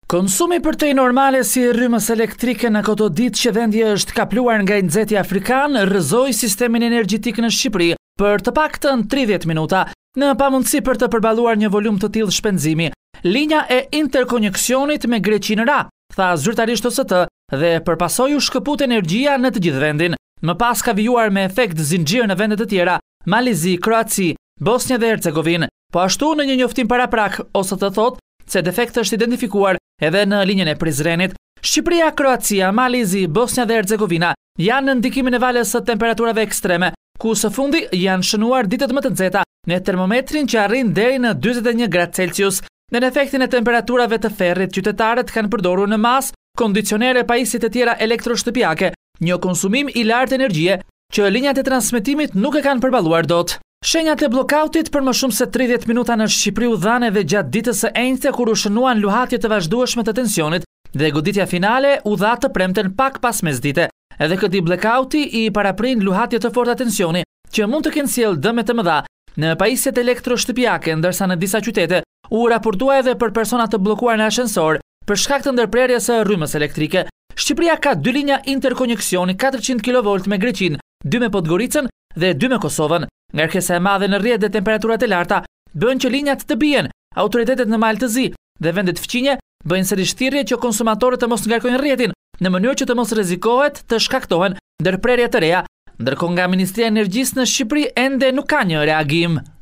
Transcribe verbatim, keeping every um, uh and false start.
Konsumi për tej normale si rrymës elektrike në këto ditë që vendi është kapluar nga i nxehti afrikan rrëzoi sistemin energjetik në Shqipëri për të paktën tridhjetë minuta, në pamundësi për të përballuar një volum të tillë shpenzimi. Linja e interkoneksionit me Greqinë ra, tha zyrtarisht O S T, dhe përpasoi u shkëput energjia në të gjithë vendin. Më pas ka vijuar me efekt zinxhir në vende të tjera, Malizi, Kroaci, Bosnjë dhe Hercegovinë. Po ashtu në një njoftim paraprak, O S T thot se defekti është identifikuar edhe në linjën e Prizrenit. Shqipëria, Kroacia, Malizi, Bosnja dhe Hercegovina janë në ndikimin e valës së temperaturave ekstreme, ku së fundi janë shënuar ditët më të nxehta në termometrin që arrin deri në dyzet e një gradë Celsius. Në efektin e temperaturave të ferrit, qytetarët kanë përdorur në mas kondicionere pajisjet e tjera elektroshtëpiake, një konsumim i lartë energjie që linjat e transmetimit nuk e kanë përballuar dot. Shenjat e blokautit për më shumë se tridhjetë minuta në Shqipëri u dhanë edhe gjatë ditës së enjte kur u shënuan luhatje të vazhdueshme të tensionit dhe goditja finale u dha të premten pak pas mesdite. Edhe këtij blackouti i paraprin luhatje të forta tensioni që mund të kenë sjellë dëme të mëdha në pajisjet elektroshtëpiake, ndërsa në disa qytete u raportua edhe për persona të bllokuar në ashensor për shkak të ndërprerjes së rrymës elektrike. Shqipëria ka dy linja interkoneksioni katërqind kilovolt me Greqinë, dy me Podgoricën dhe dy me Kosovën. Ngarkesa e madhe në rrjet dhe temperaturat e larta bën që linjat të bien. Autoritetet në Malë të Zi dhe vendet fqinje bëjnë sërish thirrje që konsumatorët të mos ngarkojnë rrjetin në mënyrë që të mos rrezikohet të shkaktohen ndërprerje të reja, ndërkohë nga Ministria e Energjisë në Shqipëri ende nuk ka një reagim.